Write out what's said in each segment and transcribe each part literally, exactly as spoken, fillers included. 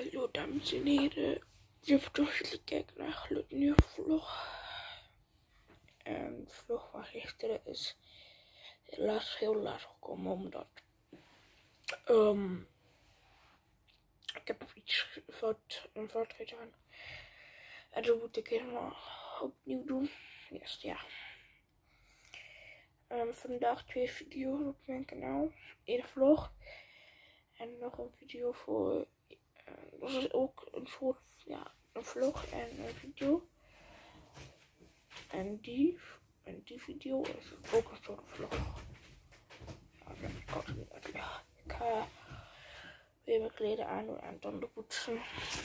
Hallo dames en heren, je hebt toch jullie kijken naar een gloednieuwe vlog. En de vlog van gisteren is helaas heel laat gekomen omdat um, ik heb iets fout, een fout gedaan. En dat moet ik helemaal opnieuw doen. Yes, ja. Um, vandaag twee video's op mijn kanaal. Eén vlog en nog een video voor. Uh, dat is ook een soort, ja, een vlog en een video. En die, en die video is ook een soort vlog. Nou, dat kan ik niet uitleggen. Ik ga weer mijn kleden aandoen en tanden poetsen.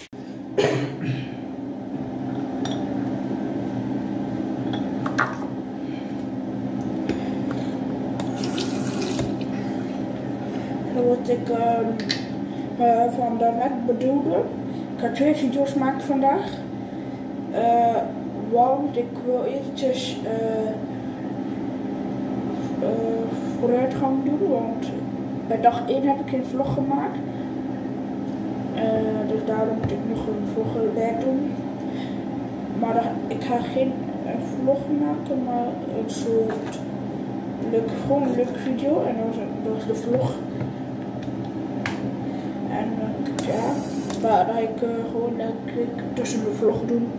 En dan wat ik um, uh, van daarnet bedoelde. Ik ga twee video's maken vandaag. Uh, want ik wil eventjes uh, uh, vooruitgang doen. Want bij dag één heb ik geen vlog gemaakt. Uh, dus daarom moet ik nog een vlog erbij doen. Maar dan, ik ga geen uh, vlog maken, maar een soort leuk, gewoon een leuke video. En dat is, dat is de vlog. En uh, ja, maar dan ga ik uh, gewoon uh, tussen de vlog doen.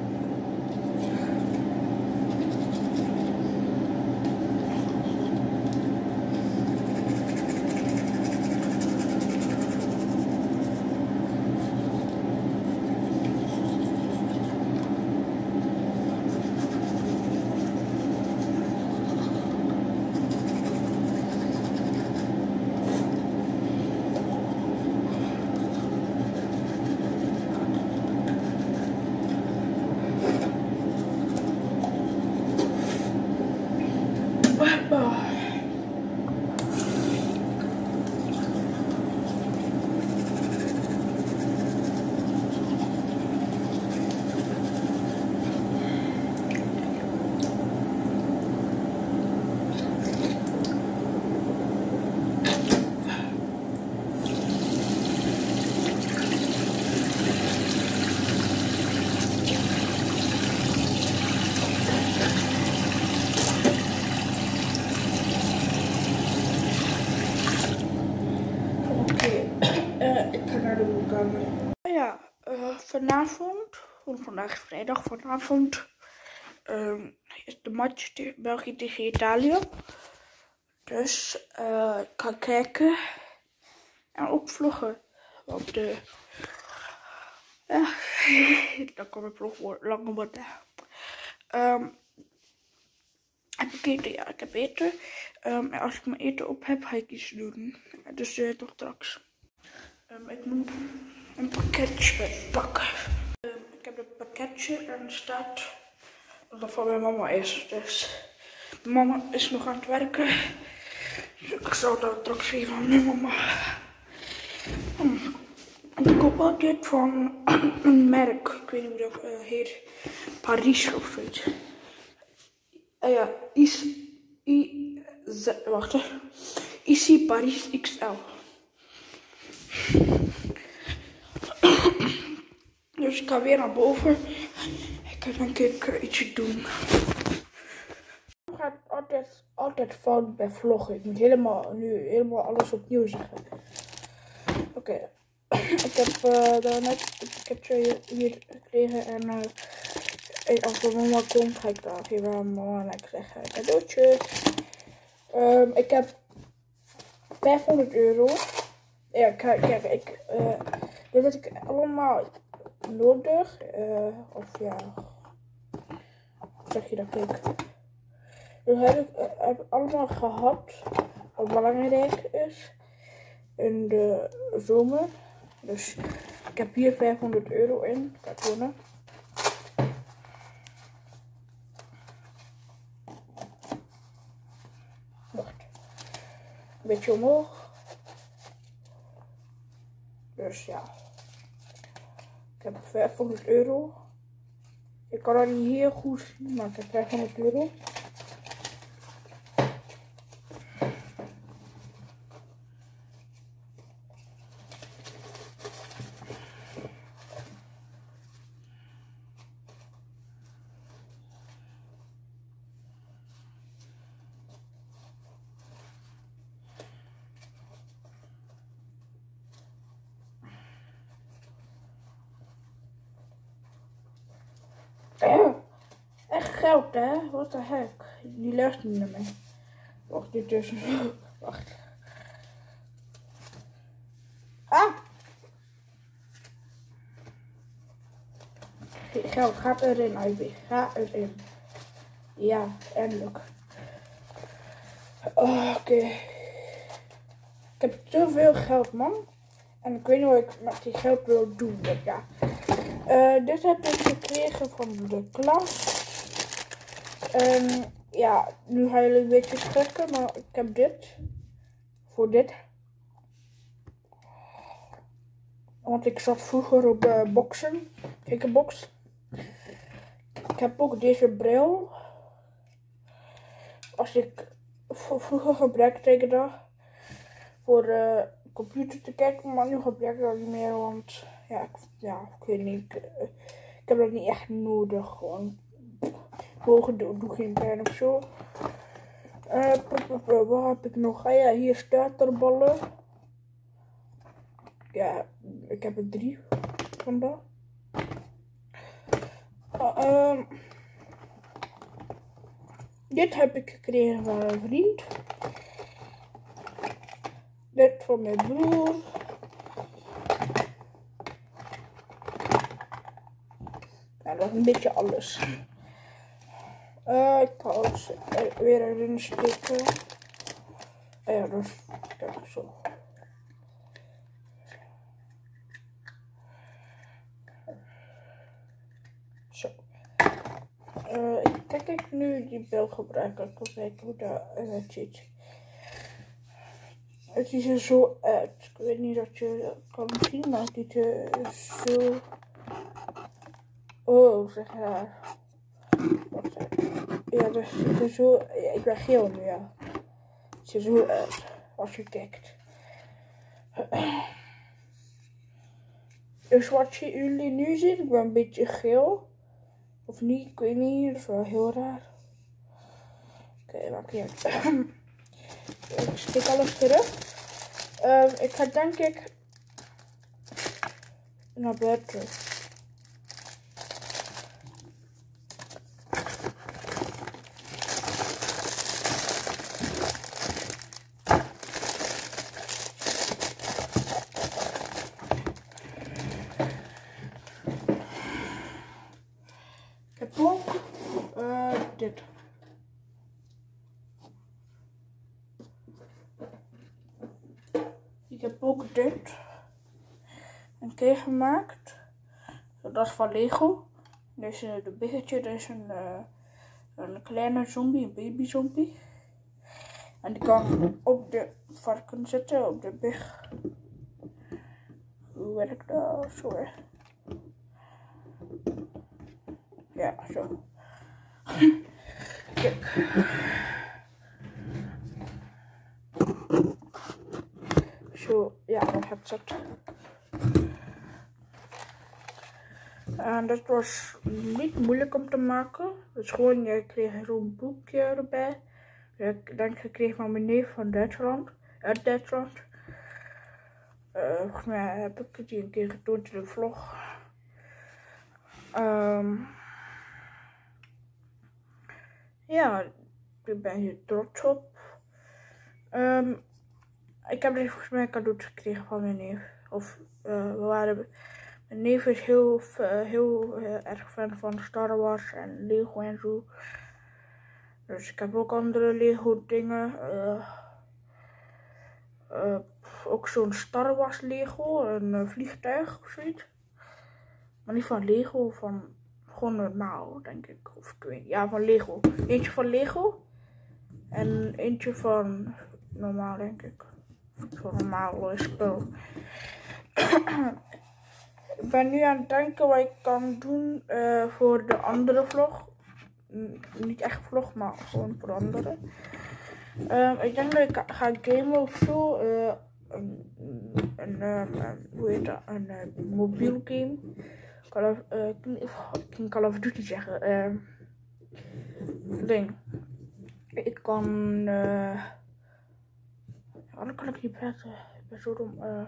Uh, ik ga naar de woonkamer. Ja, uh, vanavond, want vandaag is vrijdag, vanavond um, is de match tegen België tegen Italië. Dus uh, ik ga kijken en ook vloggen. Want de, uh, dan kan mijn vlog langer worden. Um, heb ik eten? Ja, ik heb eten. Um, en als ik mijn eten op heb, ga ik iets doen. Dus uh, tot straks. Um, ik moet een pakketje pakken. Um, ik heb het pakketje en er staat dat het van mijn mama is. Dus mijn mama is nog aan het werken. Dus ik zal dat straks geven aan mijn mama. Um, en ik koop altijd van een merk. Ik weet niet hoe dat uh, heet. Paris of zoiets. Uh, ja, is, I, z, wacht hè. Ici Paris X L. Dus ik ga weer naar boven. Ik ga denk ik uh, ietsje doen. Het gaat altijd, altijd fout bij vloggen. Ik moet helemaal, nu helemaal alles opnieuw zeggen. Oké. Okay. Ik heb uh, daarnet een pakketje hier gekregen. En uh, als de mama komt, ga ik daar even aan mama en ik zeggen cadeautje. Um, ik heb vijfhonderd euro. Ja, kijk, kijk ik, uh, dit heb ik allemaal nodig. Uh, of ja, hoe zeg je dat? Kijk. Dus heb ik, uh, heb ik allemaal gehad wat belangrijk is in de zomer. Dus ik heb hier vijfhonderd euro in. Kartonnen. Wacht. Een beetje omhoog. Dus ja, ik heb vijfhonderd euro. Ik kan dat niet heel goed zien, maar ik heb vijfhonderd euro. geld, hè? What the heck? Die luistert niet naar mij. Wacht, dit is... Wacht. Ah! Geld gaat erin, Ivy. Ga erin. Ja, eindelijk. Oh, oké. Okay. Ik heb zoveel geld, man. En ik weet niet wat ik met die geld wil doen. Maar ja. Uh, dit heb ik gekregen van de klas. En ja, nu gaan jullie een beetje schrikken, maar ik heb dit. Voor dit. Want ik zat vroeger op uh, boksen. Kikkerbox. Ik heb ook deze bril. Als ik vroeger gebruikte ik dat voor de uh, computer te kijken, maar nu gebruik ik dat niet meer, want ja, ik, ja, ik weet niet, ik, uh, ik heb dat niet echt nodig, gewoon mogen doen, doe geen pijn of zo. Uh, wat heb ik nog? Ah ja, hier starterballen. Ja, ik heb er drie van dat. Uh, um, dit heb ik gekregen van een vriend. Dit van mijn broer. Ja, dat is een beetje alles. Uh, ik ga alles weer erin steken. Uh, ja, dus kijk zo. Zo. Uh, ik denk dat ik nu die bel gebruik. Ik wil kijken hoe dat eruit ziet. Het ziet er zo uit. Ik weet niet of je dat kan zien, maar het ziet er zo... Oh, zeg raar. Wacht even. Ja, dat ziet er zo... Ja, ik ben geel nu, ja. Het ziet er zo uit, als je kijkt. Dus wat jullie nu zien, ik ben een beetje geel. Of niet, ik weet niet, dat is wel heel raar. Oké, okay, maakt niet uit. Ik steek alles terug. Uh, ik ga denk ik naar buiten. Ik heb ook uh, dit. Ik heb ook dit een keer gemaakt. Dat is van Lego. Deze de biggetje, dat is een, uh, een kleine zombie, een baby zombie. En die kan op de varken zitten, op de big. Hoe werkt dat? Zo hè. Ja, zo. Kijk. Zo, ja, dat heb ik het. En dat was niet moeilijk om te maken. Dus gewoon, je kreeg zo'n boekje erbij. Ik denk gekregen van mijn neef van Duitsland. Uit Duitsland. Uh, volgens mij heb ik die een keer getoond in de vlog. Um, ja, ik ben hier trots op. Um, ik heb dit volgens mij cadeautje gekregen van mijn neef. Of uh, we waren... Mijn neef is heel, uh, heel uh, erg fan van Star Wars en Lego en zo. Dus ik heb ook andere Lego dingen. Uh, uh, ook zo'n Star Wars Lego, een uh, vliegtuig of zoiets. Maar niet van Lego, van gewoon normaal denk ik. Of ik weet niet. Ja, van Lego. Eentje van Lego. En eentje van normaal denk ik. Zo'n normaal uh, spel. Ik ben nu aan het denken wat ik kan doen uh, voor de andere vlog. N niet echt vlog, maar gewoon voor andere. Uh, ik denk dat ik ga gamen of zo. Uh, een, een, een, hoe heet dat? Een uh, mobiel game. Call of, uh, ik kan Call of Duty zeggen. Uh, ding. Ik kan... Uh, ja, dan kan ik niet praten. Ik ben zo dom. Uh,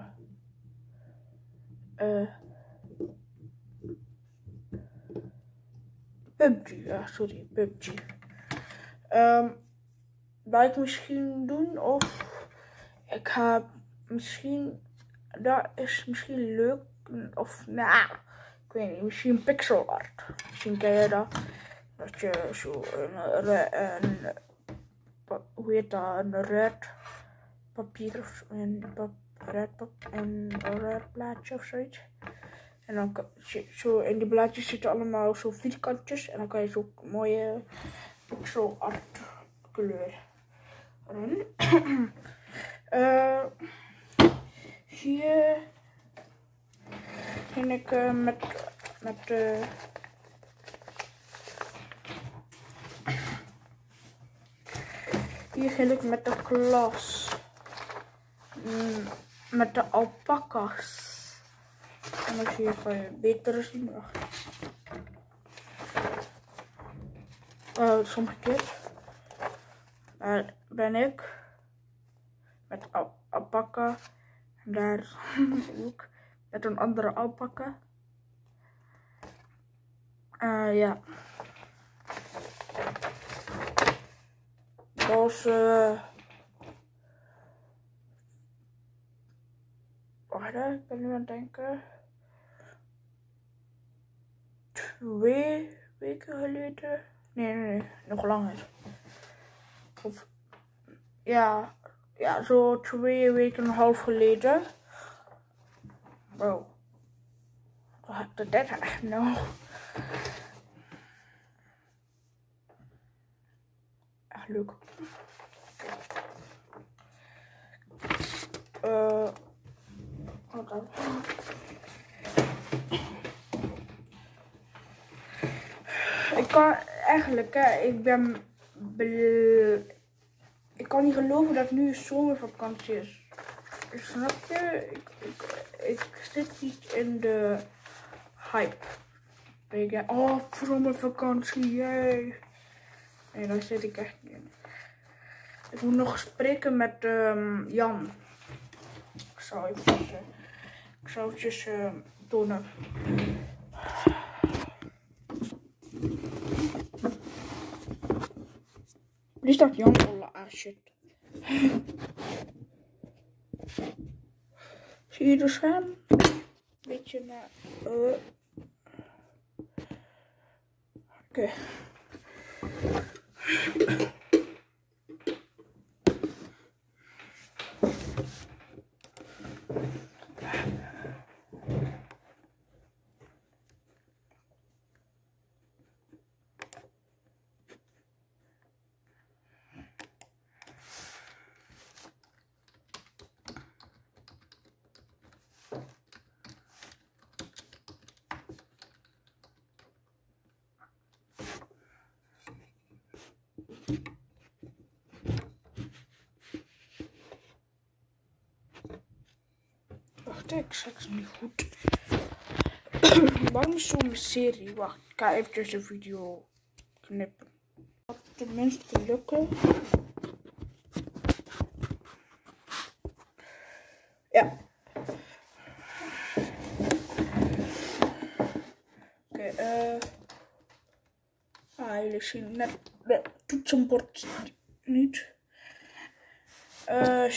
uh, P U B G, ja, sorry, P U B G. Um, wat ik misschien doen, of ik ga misschien, dat is misschien leuk, of nou, ik weet niet, misschien pixel art. Misschien ken je dat, dat je zo een, een, een hoe heet dat, een red papier of een pap, red pap, een red blaadje of zoiets. En dan kan, zo in die blaadjes zitten allemaal zo vierkantjes en dan kan je zo mooie pixel art kleuren. uh, hier ging ik uh, met met uh, hier ging ik met de klas mm, met de alpakas. En dan zie je kan je beter zien. Uh, sommige keer uh, ben ik met al alpaca en daar ook met een andere alpaca. Uh, ja. Dat was uh... wacht, ik ben nu aan het denken. Twee weken geleden. Nee, nee, nee, nog langer. Of ja, ja, zo twee weken en een half geleden. Wow. Wat heb ik dat echt nou? Echt leuk. Uh, wat dan? Ik kan eigenlijk, hè, ik ben, ik kan niet geloven dat nu zomervakantie is. Snap je? Ik, ik, ik zit niet in de hype. Ik denk, oh, zomervakantie, jee. Nee, daar zit ik echt niet in. Ik moet nog spreken met um, Jan. Ik zal even, uh, ik zal eventjes uh, tonen. Wie staat Jan Olle? Ah, shit. Zie je de scherm? Beetje naar. Uh. Oké. Okay. Wacht, ik zeg het niet goed. Waarom is zo'n serie? Wacht, ik ga eventjes de video knippen. Dat tenminste lukken. Ja. Oké, okay, uh. ah, jullie zien net de toetsenbord niet. Uh,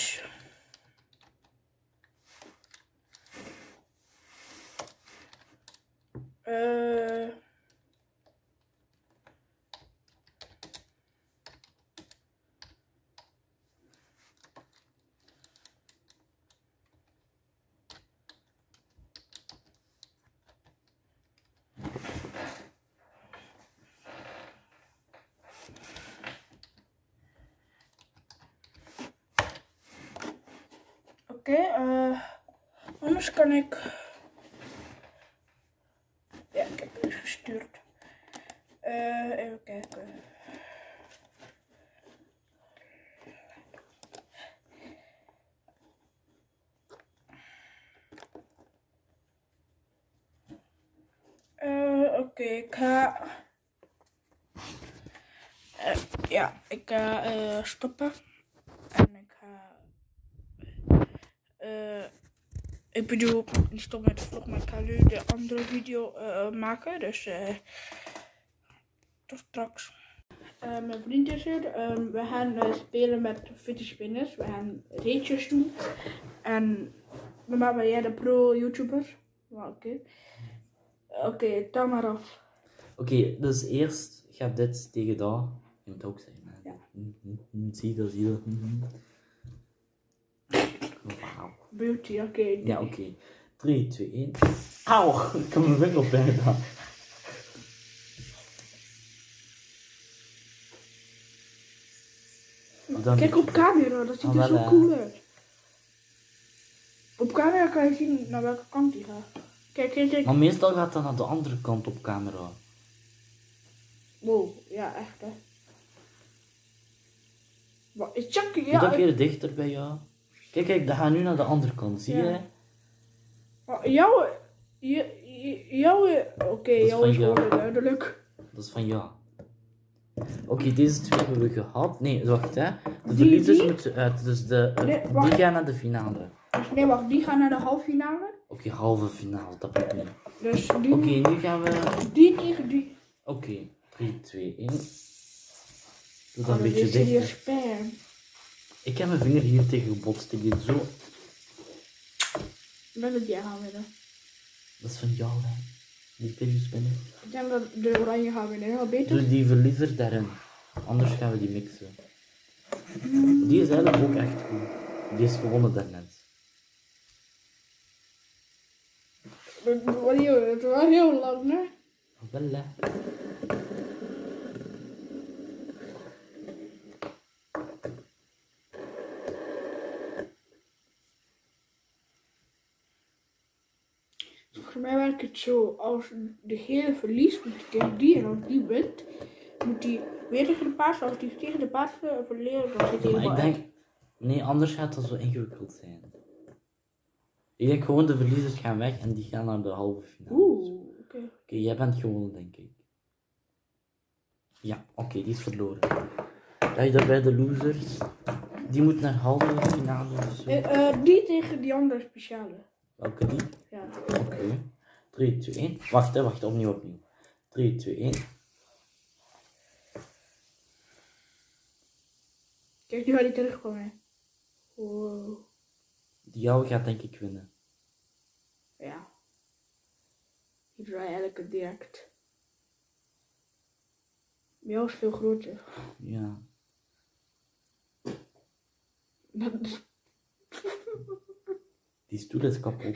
Uh, Oké, okay, uh, anders kan ik. Ja, ik heb het gestuurd. Uh, even kijken. Uh, Oké, okay, ik ga. Uh, ja, ik ga uh, stoppen. En ik ga. Uh, ik bedoel, ik stop met de vlog, maar ik ga nu de andere video uh, maken. Dus. Uh, tot straks. Uh, mijn vriend is er. Um, we gaan uh, spelen met fidget spinners. We gaan reetjes doen. En normaal ben jij de pro-YouTuber. Maar oké. Okay. Oké, okay, tel maar af. Oké, okay, dus eerst gaat dit tegen dat. Je moet ook zeggen. Hè? Ja. Mm, mm, mm, zie dat, zie dat. Mm, mm. Wauw. Beauty, oké. Okay, ja, oké. Okay. drie, twee, één. Auw, ik heb mijn vinger op bijna. Dan kijk op camera, dat ziet ah, er zo uh... cool uit. Op camera kan je zien naar welke kant die gaat. Kijk, kijk, kijk. Maar meestal gaat dat naar de andere kant op camera. Wow, ja, echt hè. Wat is Chucky? Ja. Moet dat een keer dichter bij jou? Kijk, kijk, dat gaat nu naar de andere kant, zie ja. je? Maar jouw, jouw, oké, okay, jouw is gewoon duidelijk. Dat is van jou. Oké, okay, deze twee hebben we gehad. Nee, wacht hè. De die, verliezers die? moeten uit, dus de, uh, nee, die gaan naar de finale. Nee, wacht, die gaan naar de halve finale. Oké, okay, halve finale, dat bedoel ik. Dus Oké, okay, nu gaan we... Die tegen die. Oké, okay, drie, twee, één. Doe dat oh, een beetje dichter. Spam. Ik heb mijn vinger hier tegen gebotst, ik deed zo. Dat wil jij gaan winnen. Dat is van jou hè, die fidget spinner. Ik denk dat de oranje gaan winnen, wel beter. Doe die verliezer daarin, anders gaan we die mixen. Mm. Die is eigenlijk ook echt goed. Die is gewonnen daarnet. Het was wel heel lang, hè? Wel, hè? Voor mij werkt het zo, als degene verliest, moet hij tegen die en als die wint, moet hij weer tegen de paard. Als die tegen de paard verliezen, dan zit hij helemaal ik denk, nee, anders gaat dat zo ingewikkeld zijn. Ik denk gewoon de verliezers gaan weg en die gaan naar de halve finale. Oeh, oké. Okay. Oké, okay, jij bent gewonnen, denk ik. Ja, oké, okay, die is verloren. Dan je daarbij de losers. Die moet naar halve finale of zo. Uh, uh, die tegen die andere speciale. Welke die? Ja. Oké. Okay. drie, twee, één. Wacht, hè, wacht, opnieuw, opnieuw. drie, twee, één. Kijk, nu gaat hij terugkomen. Wow. Die jou gaat denk ik winnen. Ja. Die draai eigenlijk direct. Jou is veel groter. Ja. Die stoel is kapot.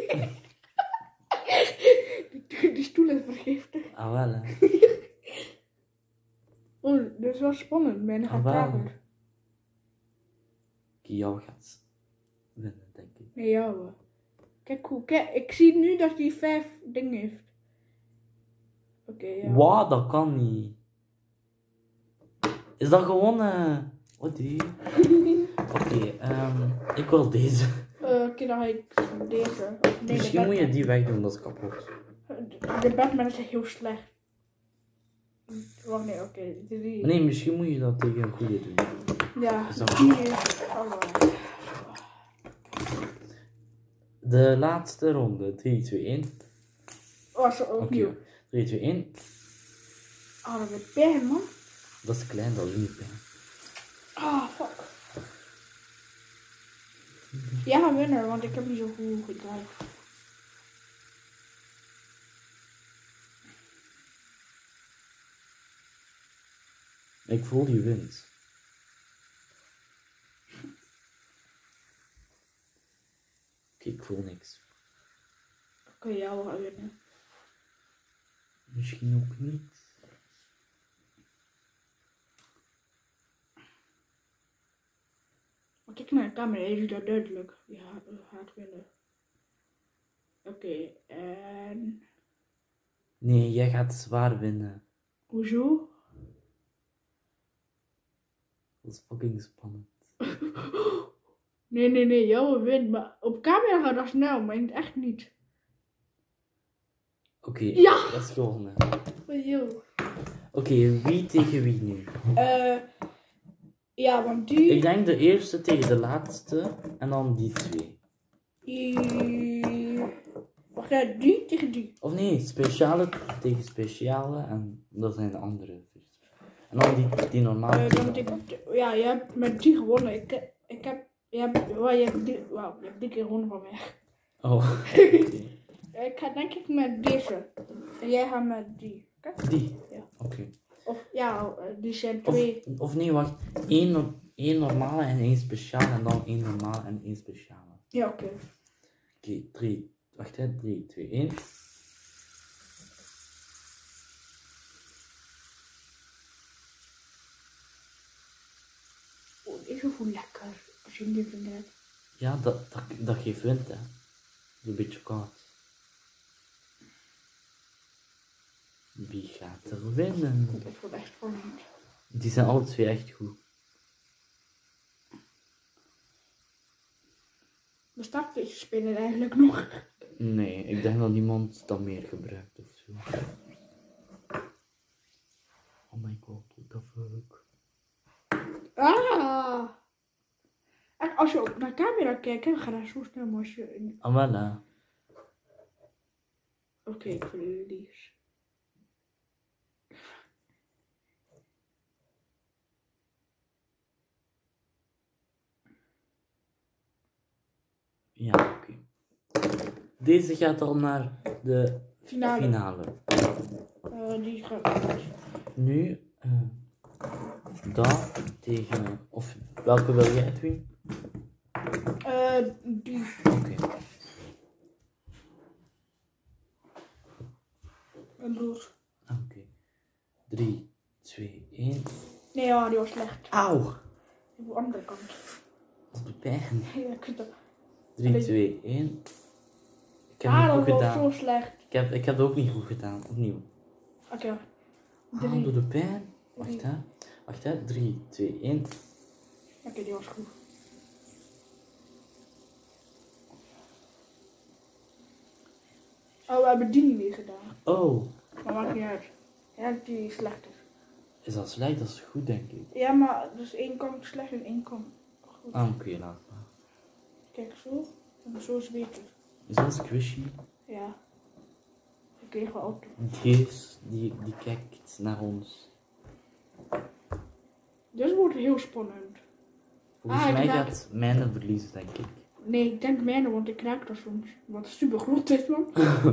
die, die stoel is vergiftigd. Ah wel hè. Oh, dat is wel spannend. Mijn gaat trager. Oké, jou gaat winnen, denk ik. Nee, jou. Kijk hoe, kijk, ik zie nu dat hij vijf dingen heeft. Oké, okay, ja. Wauw, dat kan niet. Is dat gewoon, uh... wat die? Oké, okay, um, ik wil deze. Uh, Oké, okay, dan ga ik deze. Nee, misschien moet je die wegdoen, dat is kapot. De Batman is echt heel slecht. Wacht, nee, oké. Okay, die... Nee, misschien moet je dat tegen een goede doen. Ja, is dat die is... Oh, de laatste ronde. drie, twee, één. Oh, zo opnieuw. Okay. drie, twee, één. Oh, dat is pijn, man. Dat is klein, dat is niet pijn. Ah, oh, fuck. Jij gaat winnen, want ik heb niet zo goed gedraaid. Ik voel die wind. Oké, okay, ik voel niks. Oké, okay, jou gaat winnen. Misschien ook niet. Maar kijk naar de camera, je ziet dat duidelijk. Je gaat winnen. Oké, okay, en... Nee, jij gaat zwaar winnen. Hoezo? Dat is fucking spannend. Nee, nee, nee, jou wint, maar op camera gaat dat snel, maar in het echt niet. Oké, okay, ja! dat is gewonnen. Oké, okay, wie tegen wie nu? Eh... Uh, ja, want die... Ik denk de eerste tegen de laatste en dan die twee. Die... Wacht, ja, die tegen die. Of nee, speciale tegen speciale en dat zijn de andere. En dan die, die normale. Uh, dan moet ik, ja, je hebt met die gewonnen. Ik, ik heb, je hebt, wow, je hebt die, wow, je hebt die keer gewonnen van mij. Oh. Okay. Ik ga denk ik met deze. En jij gaat met die. Okay? Die? Ja. Oké. Okay. Of ja, die zijn twee. Of, of nee, wacht. Eén, één normale en één speciale. En dan één normale en één speciale. Ja, oké. Okay. Oké, okay, drie. Wacht hè, drie, twee, één. Oh, deze voelt lekker. Als je die vindt hebt. Ja, dat, dat, dat geeft wind, hè. Een beetje koud. Wie gaat er winnen? Het wordt echt spannend. Die zijn alle twee echt goed. Bestaat deze speler eigenlijk nog? Nee, ik denk dat niemand dat meer gebruikt of zo. Oh my god, what the fuck. Ah! En als je op naar de camera kijkt, dan gaat dat zo snel maar als je... Ah, voilà. Oké, okay, ik verlies. Ja, oké. Okay. Deze gaat al naar de finale. finale. Uh, die gaat... Nu, uh, dat tegen... Of welke wil jij doen? Uh, die. Oké. Okay. Mijn broer. Oké. Okay. drie, twee, één. Nee, ja, die was slecht. Auw! Op de andere kant. Dat doet pijn. Ja, ik vind dat... drie, twee, één. Ik heb ah, het goed dat gedaan. was zo slecht. Ik heb, ik heb het ook niet goed gedaan. Opnieuw. Oké. Okay. Ah, doe de pijn. Wacht hè. Wacht hè. drie, twee, één. Oké, okay, die was goed. Oh, we hebben die niet meer gedaan. Oh. Maar maakt niet uit. Ja, die is slechter. Is dat slecht? Dat is goed, denk ik. Ja, maar dus één kant slecht en één kant goed. Ah, oké, okay, laat maar. Kijk, zo. En zo is beter. Is dat squishy? Ja. Ik kreeg wel auto. Gees, die, die kijkt naar ons. Dit wordt heel spannend. Volgens ah, mij raak... gaat mijne verliezen, denk ik. Nee, ik denk mijne, want ik raak er soms. Wat super groot is, man.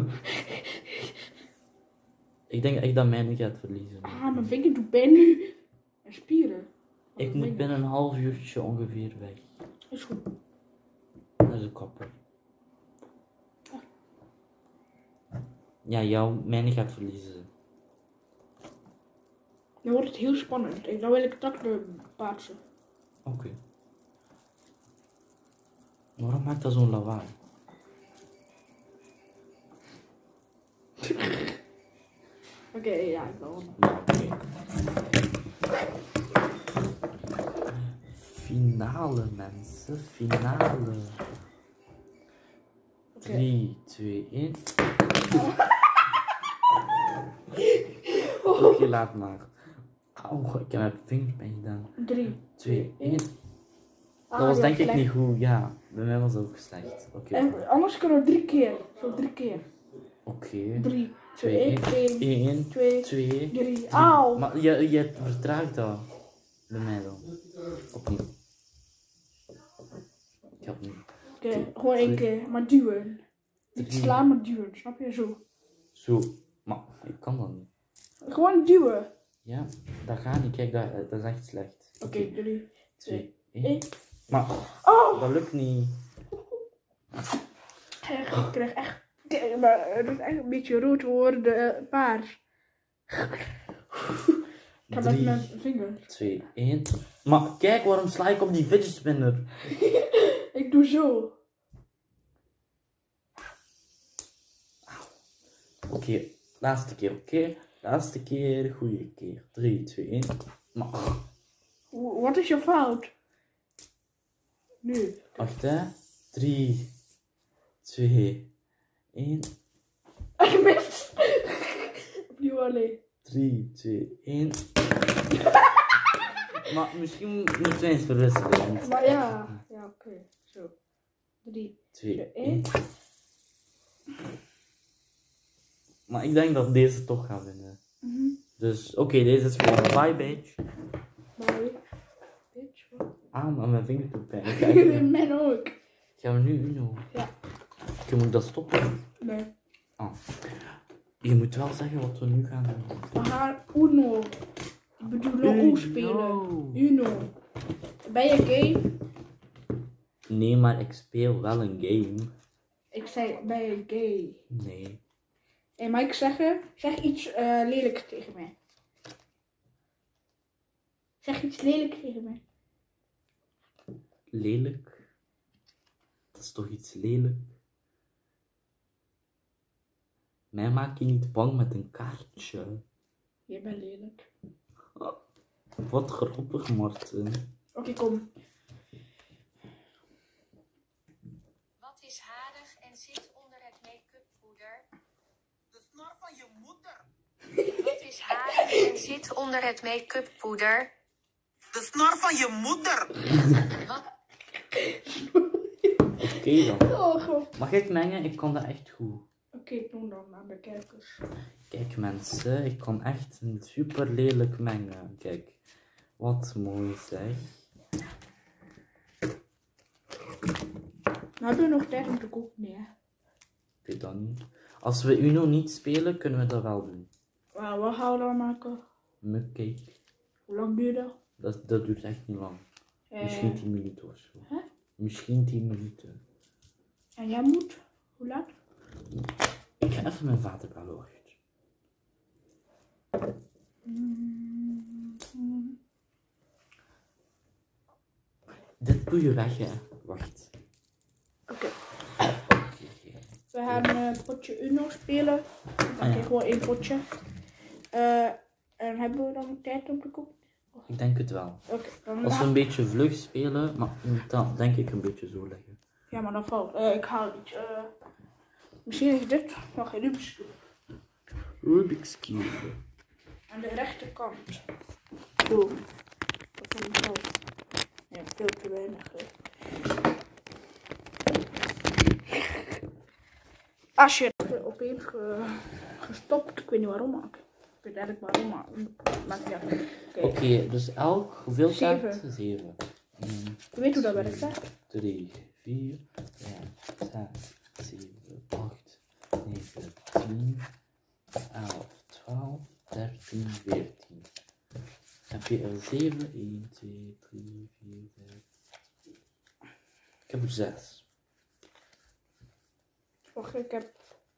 Ik denk echt dat mijne gaat verliezen. Ah, mijn vinger doet pijn nu. En spieren. Wat ik moet vinger. Binnen een half uurtje ongeveer weg. Is goed. Dat is een kopper. Ah. Ja, jouw mijne gaat verliezen. Dan wordt het heel spannend. Dan wil ik straks de paarsen. Oké. Okay. Waarom maakt dat zo'n lawaai? Oké, okay, ja, ik wil. Ja, oké. Okay. Finale, mensen. Finale. drie, twee, één. Oké, okay, laat maar. Auw, ik heb mijn vingerpijn gedaan. drie, twee, één. Dat was denk ik niet goed, ja. Bij mij was dat ook slecht. Okay. En anders kunnen we drie keer. Zo drie keer. Oké. Okay. drie, twee, één, twee, twee, drie. Auw. Maar je, je vertraagt dat. Bij mij dan. Opnieuw. Ik heb niet. Oké, okay, gewoon één keer. Maar duwen. Niet slaan, maar duwen. Snap je? Zo. Zo. Maar ik kan dat niet. Gewoon duwen. Ja, dat gaat niet. Kijk, dat, dat is echt slecht. Oké, okay, okay. drie, twee, één. Maar oh. Dat lukt niet. Echt, ik krijg echt... Maar het is echt een beetje rood geworden, paars. Ik ga met mijn vinger. twee, één. Maar kijk, waarom sla ik op die fidget spinner? Ik doe zo. Oké, okay, laatste keer, oké? Okay? Laatste keer, goede keer. drie, twee, één. Maar... Wat is je fout? Nu. Wacht hè. drie, twee, één. Ik mis. Opnieuw alleen. drie, twee, één. Maar misschien moeten we eens verwisselen. Maar ja. Ja, oké. Okay. Zo. drie, twee, één. Maar ik denk dat deze toch gaat winnen. Mm-hmm. Dus, oké, okay, deze is gewoon bye, bitch. Bye. Bitch, wat? Ah, maar mijn vinger doet pijn. Ik ben ook. Gaan we nu Uno? Ja. Je moet dat stoppen. Nee. Ah. Je moet wel zeggen wat we nu gaan doen. We gaan Uno. Ik bedoel Uno spelen. Uno. Ben je gay? Nee, maar ik speel wel een game. Ik zei, ben je gay? Nee. En mag ik zeggen? Zeg iets uh, lelijks tegen mij. Zeg iets lelijks tegen mij. Lelijk? Dat is toch iets lelijk? Mij maak je niet bang met een kaartje. Je bent lelijk. Oh, wat grappig, Marten. Oké, okay, kom. Wat is harig en zit onder het make-up poeder? De snor van je moeder. Wat is harig en zit onder het make-up poeder? De snor van je moeder. Wat? Oké okay, dan. Oh, god. Mag ik mengen? Ik kan dat echt goed. Oké, okay, doe dan aan de kijkers. Kijk mensen, ik kan echt een super lelijk mengen. Kijk, wat mooi zeg. Nou hebben we nog tijd om te koken, nee hè? Ik weet dat niet. Als we Uno niet spelen, kunnen we dat wel doen. Wow, wat gaan we dan maken? Mugcake. Hoe lang duurt dat? Dat, dat duurt echt niet lang. Eh, Misschien tien minuten of zo. Hè? Misschien tien minuten. En jij moet? Hoe laat? Ik ga even mijn vader bellen, wacht. Mm-hmm. Dit doe je weg, hè. Wacht. Oké. Okay. Okay. We gaan een uh, potje Uno spelen. Dan Ah, ja. gewoon één potje. Uh, en hebben we dan tijd om te koken? Ik denk het wel. Oké. Okay, Als we een beetje vlug spelen, maar dan denk ik een beetje zo leggen. Ja, maar dan valt. Uh, ik haal iets. Uh, misschien is dit nog geen Rubik's Cube. Rubik's Cube. Aan de rechterkant. Zo. Dat is zo. Ja, veel te weinig. Als je opeens ge, gestopt, ik weet niet waarom, maar ik weet eigenlijk waarom, maar maakt niet uit. Oké, okay, dus elk, hoeveel Zeven. kaart? Zeven. Je weet hoe dat werkt, hè? drie, vier, vijf, zes, zeven, acht, negen, tien, elf, twaalf, dertien, veertien. Heb je er zeven? één, twee, drie, vier, vijf. Ik heb er zes. Wacht, ik heb...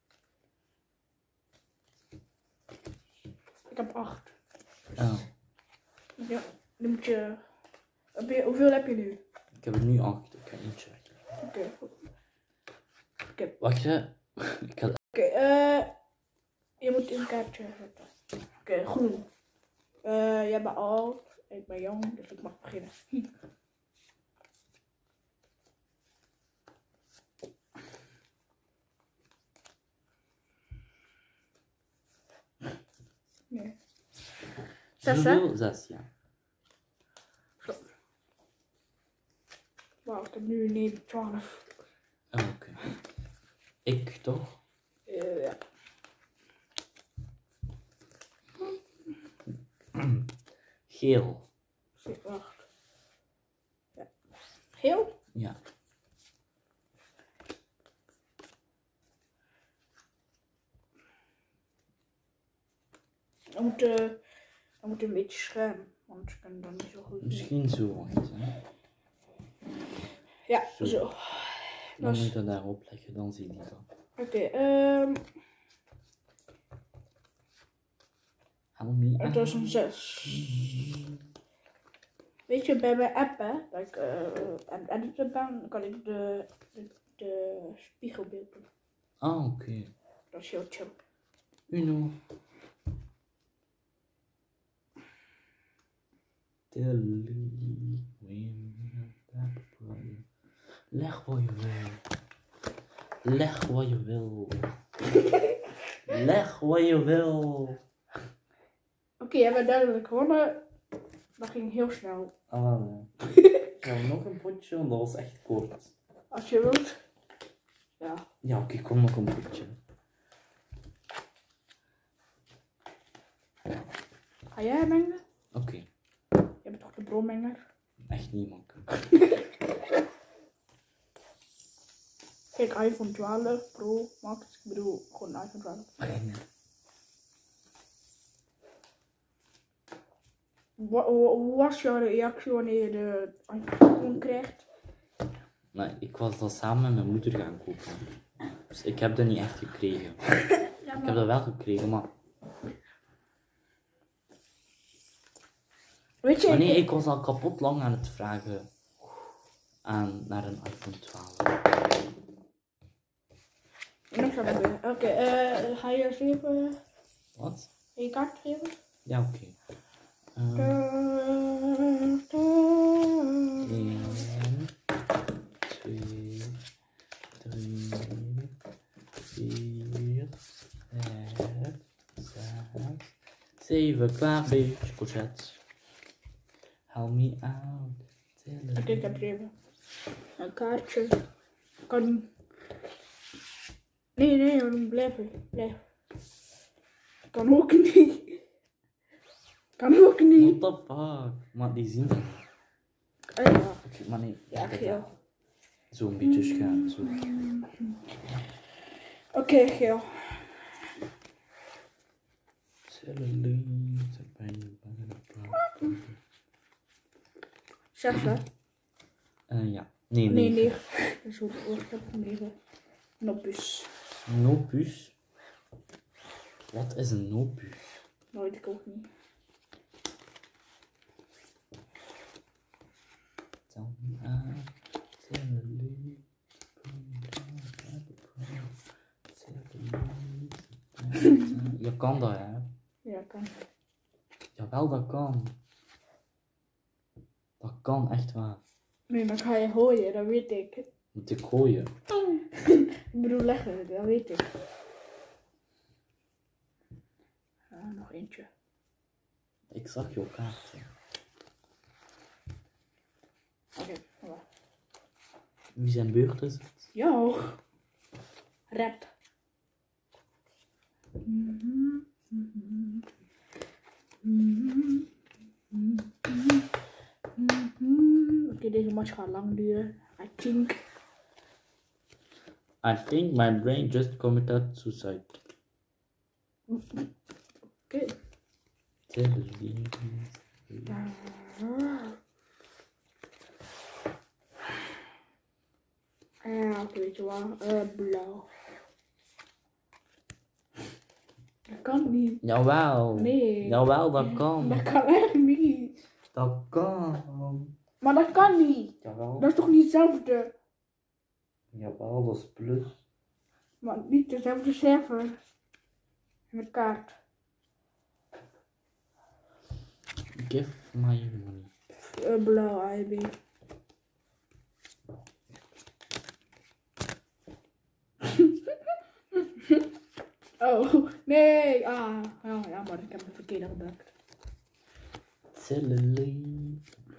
Ik heb acht. Oh. Ja, dan moet je... Heb je... Hoeveel heb je nu? Ik heb er nu acht. Ik ga eentje weg. Oké, okay, goed. Okay. Wacht, hè. Ik ga... Oké, okay, uh, je moet een kaartje zetten. Oké, okay, groen. Uh, jij bent oud, ik ben jong, dus ik mag beginnen. Hm. Nee. Zes, hè? Zes, ja. Zo. Wauw, ik heb nu negen, twaalf. Oh, oké. Okay. Ik toch? Uh, ja. Geel. Wacht. Ja. Geel? Ja. We moeten, we moeten een beetje schuim, want ik kan dan niet zo goed. Misschien zo, wacht. Hè. Ja, zo. zo. Dan dus... moet je daarop leggen, dan zie je dat. Oké, okay, um... het was een zes. Weet je, bij mijn app, hè, dat ik uh, aan het editen ben, kan ik de, de, de spiegelbeeld doen. Ah, oké. Okay. Dat is heel chill. Uno. Leg wat je wil. Leg wat je wil. Leg wat je wil. Oké, okay, jij bent duidelijk gewonnen. Dat ging heel snel. Ah, nee. Ik heb nog een potje, want dat was echt kort. Als je wilt. Ja. Ja, oké, okay, kom nog een potje. Ga jij mengen? Oké. Okay. Je bent toch de broodmenger? Echt niemand. Kijk, iPhone twaalf Pro Max. Ik bedoel, gewoon iPhone twaalf. Wat, hoe was jouw reactie wanneer je de iPhone krijgt? Maar ik was dat samen met mijn moeder gaan kopen. Dus ik heb dat niet echt gekregen. Ja, maar... Ik heb dat wel gekregen, maar... Weet je, Maar nee, ik... ik was al kapot lang aan het vragen aan, naar een iPhone twaalf. Oké, okay, uh, ga je eens even... Wat? Je kaart geven? Ja, oké. Okay. Um, één, twee, drie, vier, vijf, zes, zeven. Klaar, beetje courgette. Help me out. Oké, okay, ik heb er even. Een kaartje. Kan niet. Nee, nee, we moeten blijven. Blijf. Kan ook niet. Kan ook niet. What the fuck? Maar die zien dat niet. Oh ja. Okay, maar nee. Ja, geel. Zo een beetje schuin. Zo. Oké, okay, geel. Zes, hè? Uh, ja. Nee, nee. Nee, nee. Zo, ik heb hem even. Nopus. Nopus? Wat is een nopus? Dat weet ik ook niet. Tel me aan. Je kan dat, hè? Ja, kan. Jawel, dat kan. Dat kan, echt waar. Nee, dan ga je gooien, dat weet ik. Moet ik gooien? Ik bedoel leggen, dat weet ik. Ja, nog eentje. Ik zag jouw kaart. Oké, okay, voilà. Wie zijn beurt is het? Jou. Rap. Mm-hmm. Mm-hmm. Mm-hmm. Mm-hmm. Oké, okay, deze match gaat lang duren. I think. I think my brain just committed suicide. Oké. Okay. Ja, oké, weet je wel. Uh, blauw. Dat kan niet. Jawel. Nee. Jawel, dat kan. Dat kan echt niet. Dat kan. Maar dat kan niet. Jawel. Dat is toch niet hetzelfde? Jawel, dat is plus. Maar niet dezelfde cijfer. En de kaart. Give my money. Uh, blauw, I B. Oh, nee. Ah, ja, ja, maar ik heb de verkeerde gebruikt. Silly.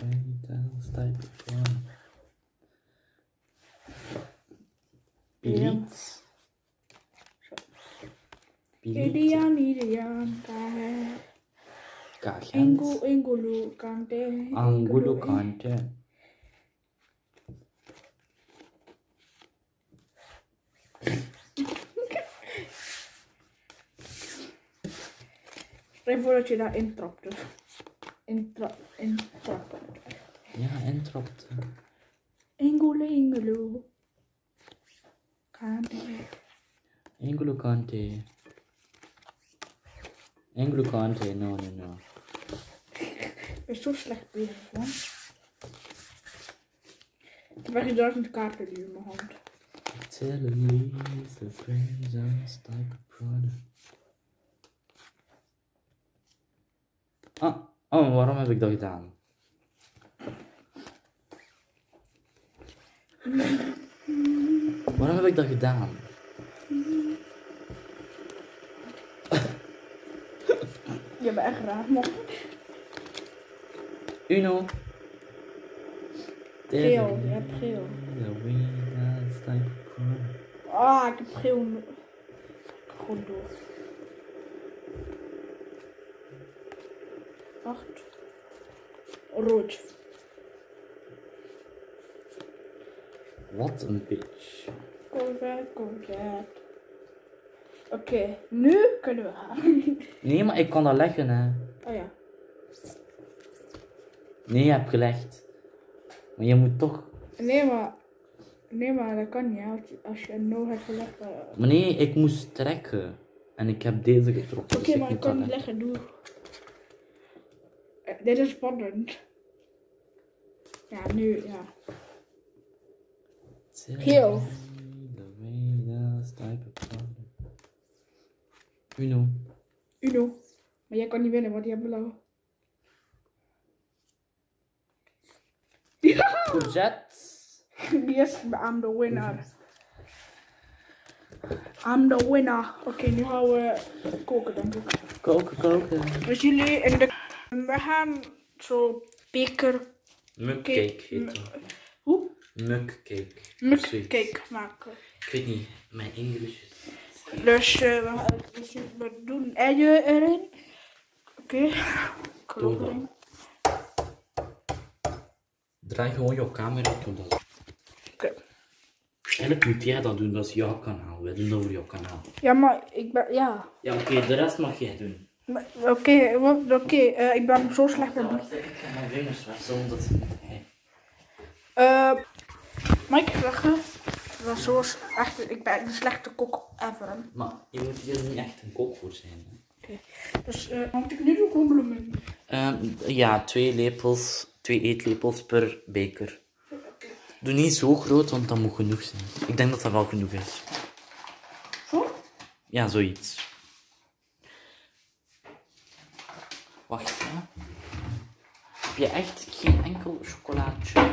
Piet. Idian, Idian, Kagent. Ingo, Ingolo, Kante. Angolo Kante. Stel voordat je daar intrapte. Intra, intrappen. Ja, intrapte. Ingolo, Ingolo. Kante. Angolo Kante. Angolo Kante, no, no, no. Ik ben zo slecht bezig, man. Ik heb echt duizend kaarten nu in mijn hand. Tell a leaf, the presence type of product. Ah, oh, waarom heb ik dat gedaan? Waarom heb ik dat gedaan? Je bent echt raar, man. Uno. Geel, je hebt geel. Ah, ik heb geel. Gewoon door. Wacht. Rood. Wat een bitch. Corvette, Corvette. Oké, okay, nu kunnen we gaan. Nee, maar ik kan dat leggen, hè. Oh ja. Nee, je hebt gelegd. Maar je moet toch... Nee, maar... Nee, maar dat kan niet, hè. Als je, als je een no hebt gelegd... Uh... Maar nee, ik moest trekken. En ik heb deze getrokken. Oké, okay, dus maar ik kan niet leggen, doe. Uh, dit is spannend. Ja, nu, ja. Geel. Uno. Uno. Maar jij kan niet winnen, want die hebt blauw. Ja! Courgette. Yes, I'm the winner. I'm the winner. Oké, okay, nu gaan we koken, denk ik. Koken, koken. Dus jullie in de... We gaan zo beker... Mugcake heet dat. Hoe? Mugcake. Mugcake maken. Ik weet niet, mijn Engels is... Dus, uh, we, dus we doen eieren erin. Oké. Okay. Doe Draai gewoon jouw camera toe. Oké. Okay. Eigenlijk moet jij dat doen, dat is jouw kanaal. Wij doen dat voor jouw kanaal. Ja, maar ik ben, ja. Ja, oké, okay, de rest mag jij doen. Oké, okay, oké, okay, uh, ik ben zo slecht met wacht, ik ga mijn vingers wassen, dat hey. Uh, mag ik zeggen? Dat is zo echt, ik ben een slechte kok ever. Maar je moet hier niet echt een kok voor zijn. Oké, okay. Dus uh, moet ik nu doen gewoon bloemen? Uh, ja, twee lepels, twee eetlepels per beker. Okay. Doe niet zo groot, want dat moet genoeg zijn. Ik denk dat dat wel genoeg is. Zo? Ja, zoiets. Wacht, hè. Heb je echt geen enkel chocolaatje?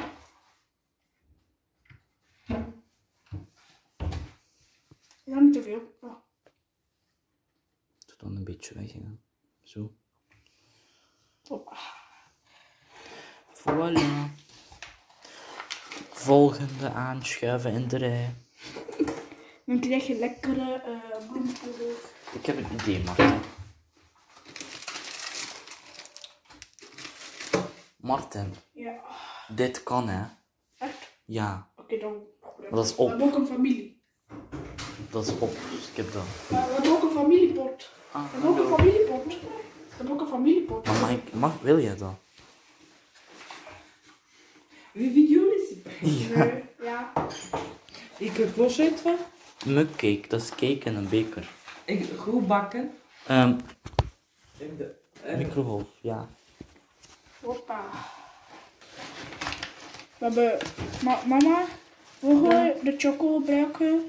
Ja, niet te veel. Oh. Doe dan een beetje weg, hè. Zo. Oh. Voilà. Volgende aanschuiven in de rij. Dan krijg je lekkere uh, bloemkool. Ik heb een idee, Marten. Marten. Ja. Dit kan, hè? Echt? Ja. Oké, okay, dan. Maar dat is op. We hebben ook een familie. Dat is op. Skip dat. Uh, we hebben ook een familiepot. Ah, we hebben ook een familiepot. We hebben ook een familiepot. Maar mag ik, mag, wil jij dat? Wie vind jullie het? Ja. Nee, ja. Ik heb los eten. Mugcake, dat is cake in een beker. Ik goed bakken. Um, In de, uh, microgolf, ja. Hoppa. We hebben... Ma mama, mogen we de choco gebruiken?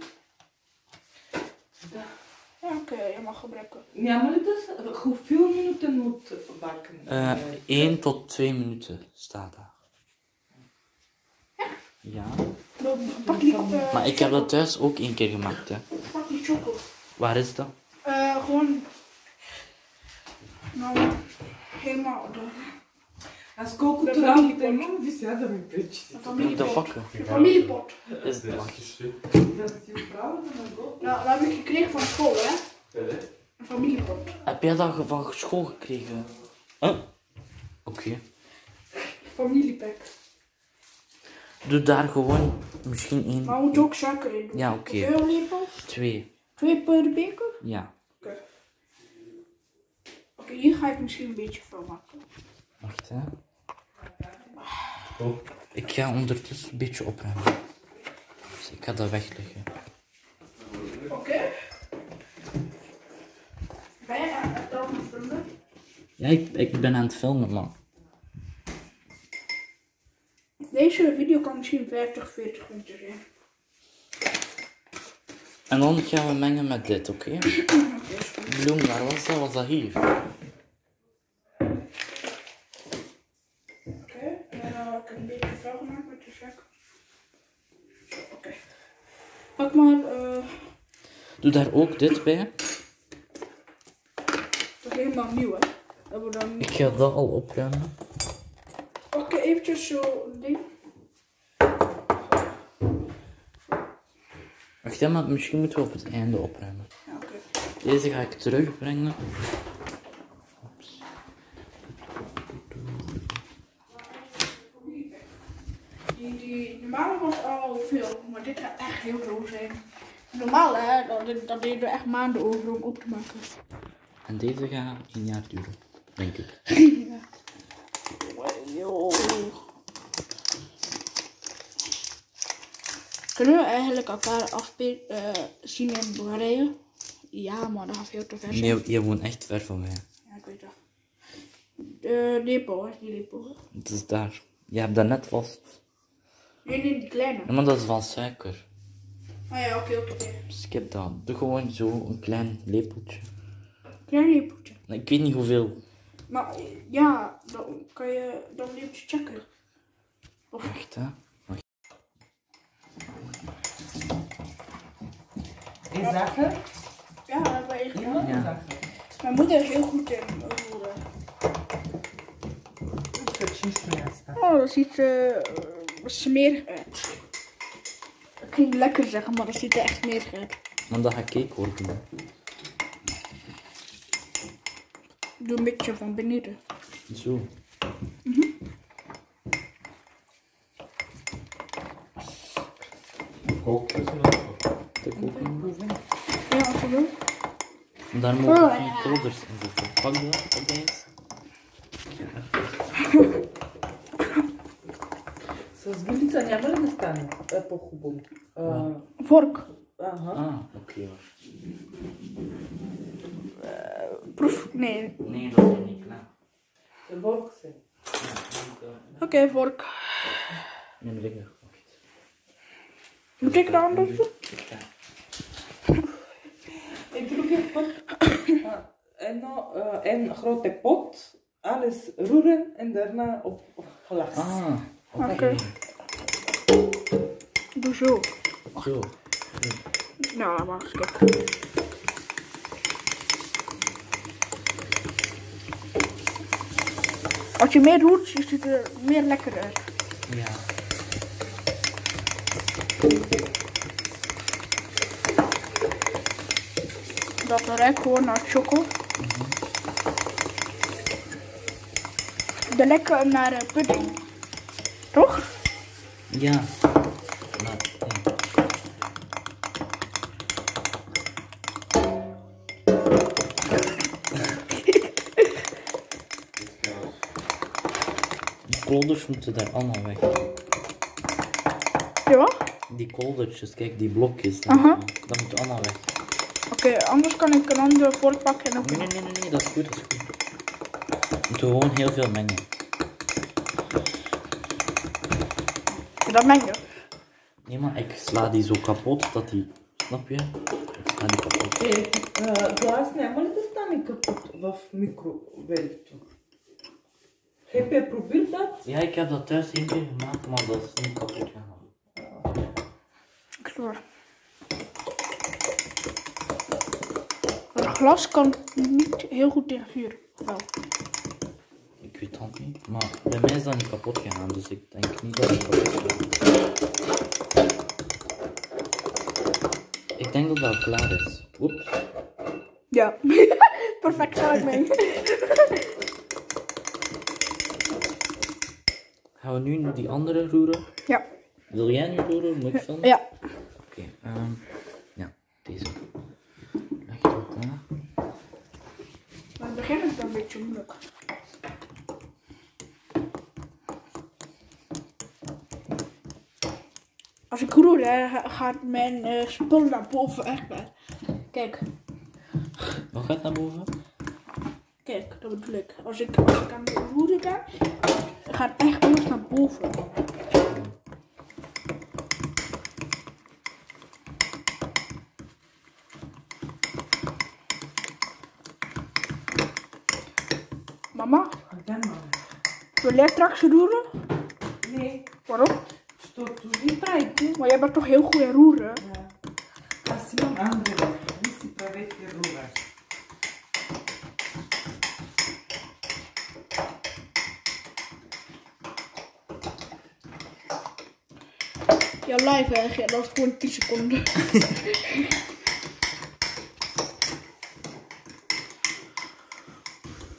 Ja, oké, okay, je mag gebruiken. ja, maar het is hoeveel minuten moet bakken? Uh, één tot twee minuten staat daar. Ja. Pak die uh, Maar ik heb dat thuis ook één keer gemaakt, hè. Pak die choco. Waar is dat? Uh, gewoon... Nou, helemaal de... Als koken De te familiepot. lang denk ik, ja, dat een beetje. De Moet dat familiepot. pakken? De familiepot. Is het wacht. Dat is je vrouw, dan go. Nou, dat heb ik gekregen van school, hè. Een familiepot. Heb jij dat van school gekregen? Huh? Oké. Okay. Familiepack. Doe daar gewoon misschien één. Maar we moeten ook suiker in doen. Ja, oké. Okay. Hoeveel lepels? Twee. Twee per beker? Ja. Oké. Okay. Oké, okay, hier ga ik misschien een beetje veel maken. Wacht, hè. Oh. Ik ga ondertussen een beetje opruimen. Dus ik ga dat wegleggen. Oké. Okay. Ben je aan het filmen? Ja, ik, ik ben aan het filmen, man. Deze video kan misschien vijftig, veertig minuten zijn. En dan gaan we mengen met dit, oké? Okay? Bloem, waar was dat? Was dat hier? Oké, okay. En dan heb ik een beetje vuil gemaakt met de zak. Oké. Okay. Pak maar... Uh... Doe daar ook dit bij. Dat is helemaal nieuw, hè? Dat we dan... Ik ga dat al opruimen. Oké, okay, eventjes zo een ding. Wacht, ja, maar misschien moeten we op het einde opruimen. Ja, oké. Okay. Deze ga ik terugbrengen. Oeps. heel groot zijn. Normaal hè, dat, dat deed er echt maanden over om op te maken. En deze gaat een jaar duren, denk ik. Ja. Wow. Kunnen we eigenlijk elkaar afzien uh, in Bulgarije? Ja, maar dat gaat veel te ver zijn. Nee, je woont echt ver van mij. Ja, ik weet dat. De lepel, is die lepel? Het is daar. Je hebt dat net vast. Nee, nee, die kleine. Ja, maar dat is van suiker. Ah ja, oké, oké. Okay. Skip dat. Doe gewoon zo een klein lepeltje. Klein lepeltje. Ik weet niet hoeveel. Maar ja, dan kan je dan een lepeltje checken. Of Wacht, hè. Wacht. En zagen? ja, dat hebben we gedaan. Ja. Zagen. Mijn moeder is heel goed in roeren. Oh, dat ziet er uh, smerig uit. Ik ging lekker zeggen, maar dat ziet er echt smerig uit. Maar dat gaat cake worden. Hè. Doe een beetje van beneden. Zo. Mm-hmm. Te koken. Ja, alsjeblieft. Daar mogen Oh, geen ja. koders in zitten. Pak dat, pak dat eens. С сгодица няма ли да стане е, по-хубаво? А, Vork. Ага. Ah, oké. Proef. Nee. Nee, dat is nog niet klaar. De boksen. Oké, okay, vork. Mijn vinger. Wacht. Moet ik dat anders doen? En drugi put а, едно, а, een grote pot, alles roeren en daarna op, op glas. Ah, oké. Oké. Doe zo. Zo. Nou, laat maar eens kijken. Als je meer roert, ziet het er meer lekker uit. Ja. Dat ruikt gewoon naar choco. Mm-hmm. De lekker naar uh, pudding. Toch? Ja. Maar, ja. Die kolders moeten daar allemaal weg. Ja? Die koldertjes, kijk, die blokjes. Aha. Dat moet allemaal weg. Oké, okay, anders kan ik een andere vork pakken en ook. Nee, nee, nee, nee, nee, dat is goed, dat is goed. We moeten gewoon heel veel mengen. Dat meng je. Nee, maar ik sla die zo kapot dat die. Snap je? Ik sla die kapot. Е, а, глас няма ли да стане капут в микровелито? Heb je geprobeerd dat? Ja, ik heb dat thuis één keer gemaakt, maar dat is niet kapot gegaan. Klaar. Het glas kan niet heel goed tegen vuur. Of wel? Ik weet dat niet, maar bij mij is dat niet kapot gegaan, dus ik denk niet dat het kapot is gegaan. Ik denk dat dat klaar is. Oeps. Ja. Perfect timing. Gaan we nu die andere roeren? Ja. Wil jij nu roeren? Moet ik filmen? Ja. Oké, okay, um, ja, deze. Leg je dat daar. Maar het begin is dan een beetje moeilijk. Als ik roer, hè, gaat mijn uh, spul naar boven echt bij. Kijk, Wat gaat naar boven? kijk, dat bedoel ik. Als ik, als ik aan het roeren ben, gaat echt alles naar boven. Mama, Да, мама. wil jij straks roeren? Nee, Waarom? защото ви правите. Maar jij bent toch heel goed in roeren? Ja. Аз имам Андрея. Ви си правете рура. Ja, live hè, dat is gewoon tien seconden.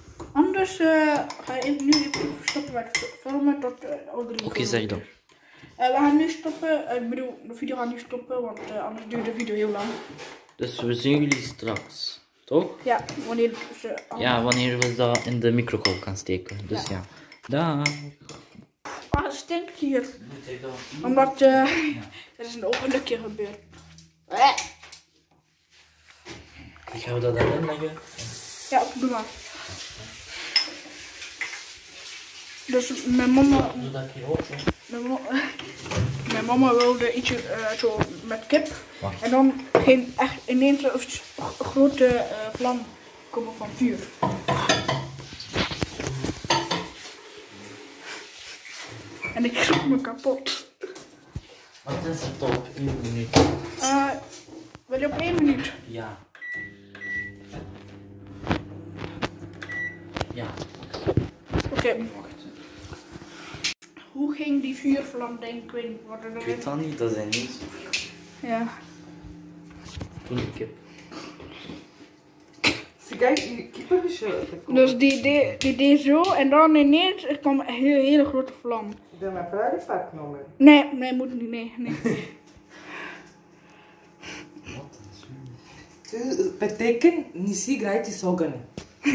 Anders uh, ga ik nu even stoppen met filmen tot uh, Oké, okay, zeg dan. Uh, we gaan nu stoppen. Uh, ik bedoel, de video gaat nu stoppen, want uh, anders duurt de video heel lang. Dus we zien jullie straks, toch? Ja, wanneer ze... Ja, wanneer we dat in de microgolf gaan steken. Dus ja. ja. Dag. Ah, het stinkt hier. Omdat uh, er is een ongelukje gebeurd. Eh. Gaan we dat erin leggen? Ja, doe maar. Dus mijn mama... Doe dat hier ook zo. Mijn, mo mijn mama wilde ietsje uh, zo met kip. Wacht. En dan ging echt ineens een grote uh, vlam komen van vuur. En ik schrok me kapot. Wat is het op één minuut? Uh, wil je op één minuut? Ja. Ja. Oké. Okay. Hoe ging die vuurvlam, denk ik? Weet niet wat er Ik weet dat niet, dat zijn niet. Ja. Toen de kip. Zie, kijk, die kippen is Dus die deed, die deed zo en dan ineens er kwam een hele, hele grote vlam. Ik heb mijn Ferrari pak genomen. Nee, nee, moet niet, nee, nee. Wat Het betekent niet zie grijt is zogen.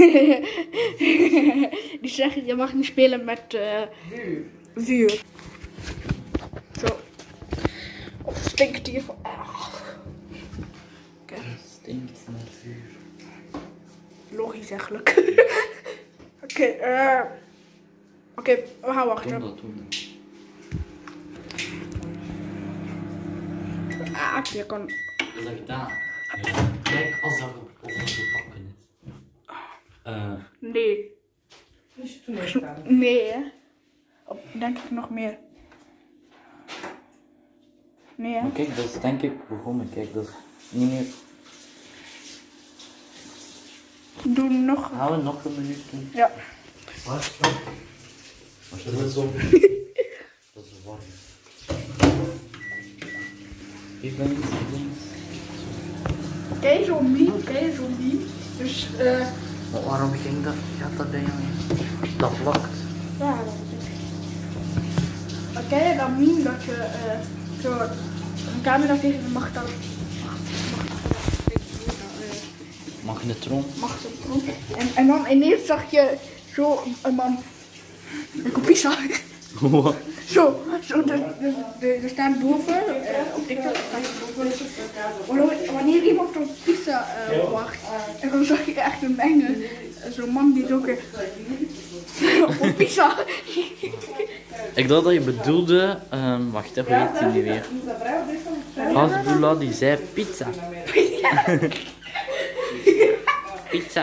Die zeggen je mag niet spelen met uh, Vuur. vuur. Zo. Of stinkt hier van. Ah. Oké. Het stinkt naar vuur. Logisch eigenlijk. Oké, okay, uh, Oké, okay, we gaan Doe wachten. dat, doe dat. Ah, je kan. Dat is gedaan. Kijk als dat of dat gebakken is. Uh, Nee. Is je toen even gedaan? Nee, hè? Of denk ik nog meer? Nee, hè? maar kijk, dat is denk ik begonnen. Kijk, dat is niet meer. Doe nog. Gaan we nog een minuut doen? Ja. Wat? Maar dat is op. Dat is warm. Ik ben niet links. Oké, zo'n meme, oké, zo'n meme. Dus, eh. Uh, Maar waarom ging dat? Gaat dat bij jou niet? Dat plakt. ja, dat is het. Maar ken je dat meme dat je uh, zo een camera tegen de macht dan. Magnetron. Magnetron. En, en dan ineens zag je zo een man. Een kopie zag. Wat? Zo, zo de, de, de, er staat boven, uh, op TikTok staat boven, wanneer, wanneer iemand op pizza uh, wacht, en dan zag je echt een menge, uh, zo'n man die zo op pizza. Ik dacht dat je bedoelde, um, wacht even, hoe heet die nu weer? Hasbullah die zei pizza. Pizza.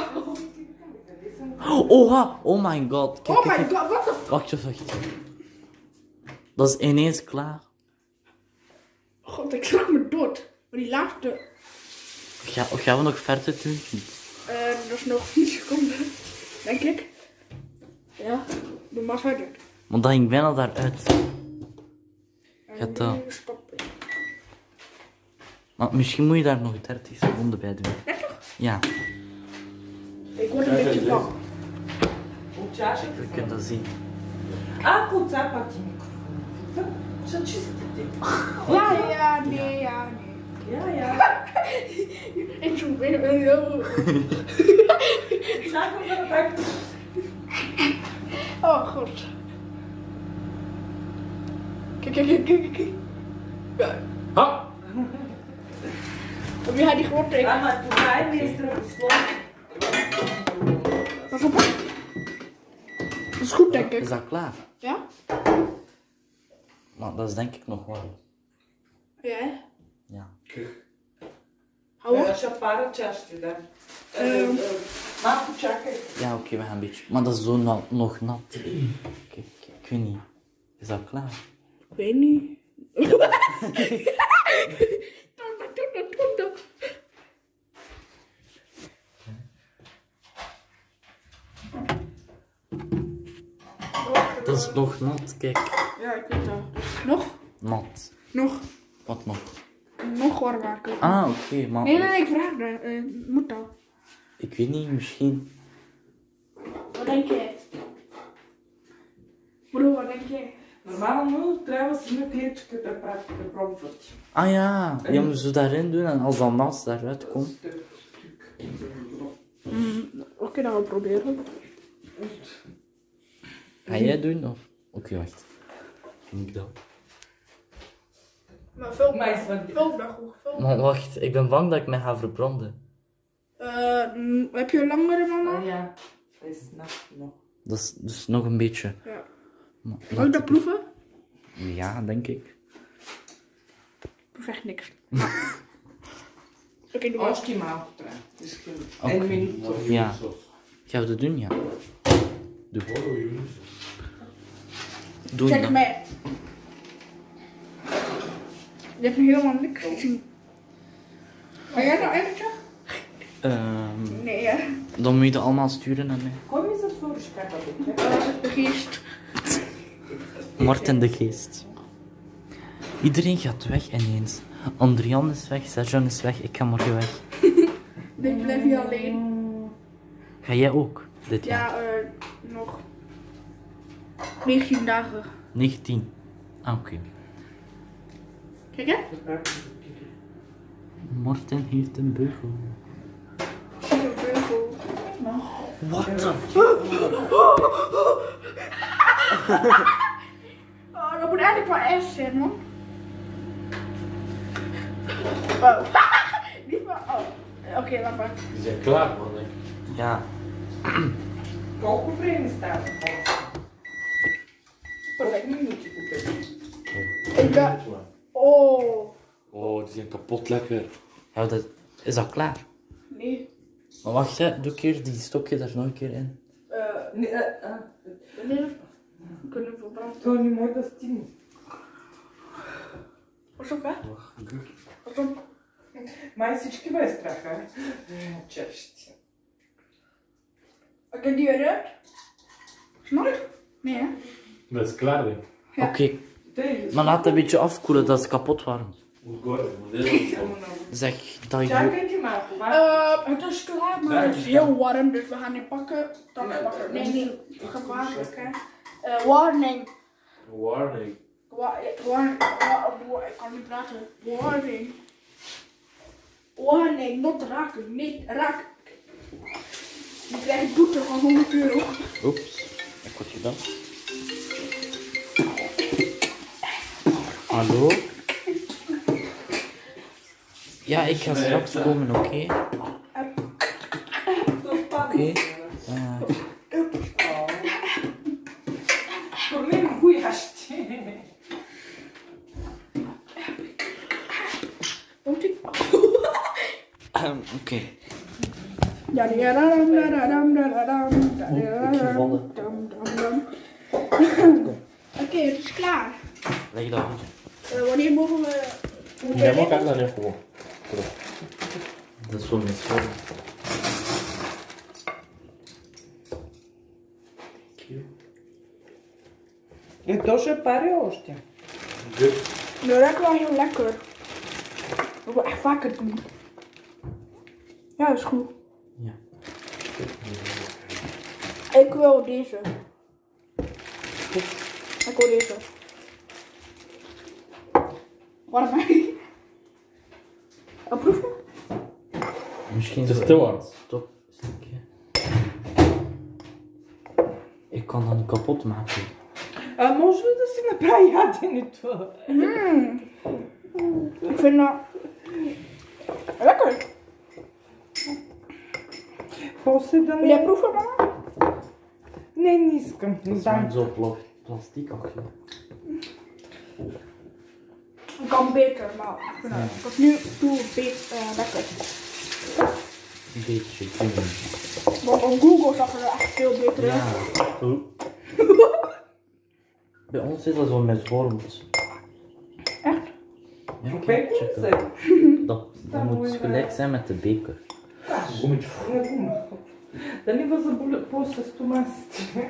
Oh, oh my god. Kijk, Oh kijk, my kijk. god, wat de Wacht, wacht, wacht. Dat is ineens klaar. god, ik schrok me dood. Maar die laatste, Ga, gaan we nog verder doen? uh, dat is nog vier seconden, denk ik. Ja, doe maar verder. Want dat ging bijna daaruit. En Gaat dat? nu stoppen. Maar misschien moet je daar nog dertig seconden bij doen. Ja, Ik word een beetje bang. we kunnen dat zien. Ah, goed, dat pakt die microfoon. Zo tjust dit. Ja, ja, nee, ja, nee. Ja, ja. Ik zoek weer een heel. Schakel van de bak. Oh, god. Kijk, kijk, kijk, kijk, kijk. Ja. Ha! Wie gaat die gewoon tegen? Ja, maar toen hij meester gesloten. Pas op. Dat is goed, denk Is ik. dat klaar? Ja? Maar dat is denk ik nog warm. Ja, hè? Ja. Hou op. Als je een paar tjastje dan. Ehm. Maar goed, checken. Ja, oké, okay, we gaan een beetje. Maar dat is zo na, nog nat. Kijk, kijk, ik weet niet. Is dat klaar? Ik weet niet. Doe dat, doe dat, doe dat. Dat is nog nat, kijk. Ja, ik weet dat. Nog? Nat. Nog? Wat nog? Nog warm maken. Ah, oké, okay, maar. Nee, nee, nee, ik vraag dat. Uh, moet dat? Ik weet niet, misschien. Wat denk jij? Bro, wat denk jij? Normaal nu, trouwens, een kleedje gepromperd. Ah ja, je moet ze daarin doen en als dat nat daaruit komt. Stuk, stuk. Mm, Oké, dat gaan we proberen. Ga jij doen of? Oké, wacht. Vind ik dat. Maar film, Maar is wat... film dat goed. Film. Maar wacht, ik ben bang dat ik me ga verbranden. Eh, mm, heb je een langere mama? Oh ja, dat is nacht nog. Dat is dus nog een beetje. Ja. Maar Mag ik laat dat ik- proeven? Ja, denk ik. Ik proef echt niks. Ah. Oké, doe maar. Optimaal, trouwens. Dus geen... Oké. Een minuut. of- Ja. Gaan we dat doen? Ja. Doe. Doe Check dan. mij. Je hebt nog helemaal niks gezien. Ga jij nou eventjes? Ehm, Nee, hè? dan moet je dat allemaal sturen naar mij. Kom eens het voor je Uh, de geest. Martin de Geest. Iedereen gaat weg ineens. Andrian is weg, Serjan is weg, ik ga morgen weg. Ik blijf hier alleen. Ga jij ook dit jaar? Ja, eh, nog negentien dagen. negentien. Ah, oké. Kijk hè? Martin heeft een beugel. Ik heb een beugel. Wat the Oh, dat moet eigenlijk wel S zijn, man. Oh. Niet maar. Oh. Oké, okay, laat maar. Die zijn klaar, man. Hè. Ja. Kookprobleem staat er. Perfect. Een minuutje koeken. Ik ben. Oh. Oh, die zijn kapot lekker. Ja, dat, is dat klaar? Nee. Maar wacht, hè. Doe een keer die stokje daar nog een keer in. Eh, Nee, eh, ah. nee. We kunnen verbranden. Toch niet mooi, dat is tien. Wat is ook, hè? Wat dan? Maar is iets geweest, hè? Tjest. Ik heb die eruit. Snap je? Nee, hè? Dat is klaar, denk ik. Ja. Oké, maar laat het een beetje afkoelen, dat is kapot warm. Hoe goed? Hoe heel Zeg dat Ja, je... kijk je maar. Waar? Eh, het is klaar, maar het is heel warm, dus we gaan die pakken. Dan pakken. Nee, nee, gevaarlijk, hè? Eh, warning. Warning. Wa warning. Wa wa ik kan niet praten. Warning. Warning, not raken. Niet raken. Je krijgt boete van honderd euro. Oeps, ik word je dan. Hallo? Ja, ik ga straks komen, oké? Oké. Eh, Voor mij een goeie gast. Komt-ie? ehm, Oké. Ja, ja, dam, dam, dam, dam, dam, dam, ik gevallen. dam, dam, dam. Oké, het is klaar. Leg dat hier. Uh, wanneer mogen we... Ja, maar kan dat niet gewoon. Dat is wel mijn school. Je тоже паре още. Dat ruikt wel heel lekker. Dat wil echt vaker doen. Ja, dat is goed. Ja. Ik wil deze. Ik wil deze. Warm mij. Een proeven? Misschien Het is zo te warm. Stop, stukje. Ik kan dat niet kapot maken. А може ли да си направи яденето? Mm. Ik vind dat lekker. После да Wil jij не... proeven, mama? Не, не искам. Dat is Да. met zo'n pla plastiek achter. Het kan beter, maar ik vind dat tot nu toe beter, uh, lekker. Een beetje doen. Want op Google zag er echt veel beter uit. Ja. Bij ons is dat zo met vorms. Echt? Ja, Kijk kijk, eens. check dat. Dat, dat moet gelijk zijn met de beker. Gommetje. Не гума. Да не възболя после стомасите.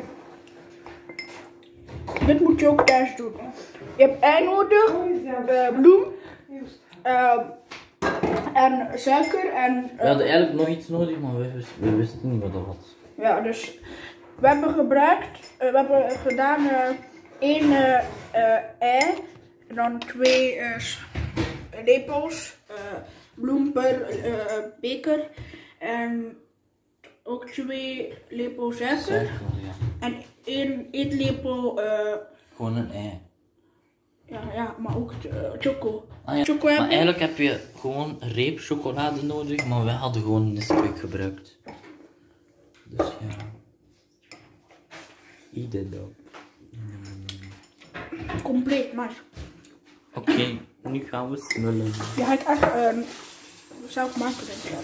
Dit moet je ook thuis doen. Je hebt ei nodig, Ой, зя. uh, bloem, uh, en suiker en... We uh, hadden eigenlijk nog iets nodig, maar we, wist- we wisten niet wat dat was. ja, dus we hebben gebruikt, uh, we hebben gedaan uh, één uh, uh, ei. En dan twee uh, lepels. Uh, bloem per uh, beker. En ook twee lepels suiker. Suiker, ja. En één eetlepel. Uh, Gewoon een ei. ja, ja, maar ook uh, choco. Ah, ja. Choco Maar hebben. eigenlijk heb je gewoon een reep chocolade nodig, maar wij hadden gewoon Nesquik gebruikt. Dus ja. Eat it up. Compleet, maar. Oké, okay, nu gaan we smullen. Die ga ik echt uh, zelf maken, denk ik.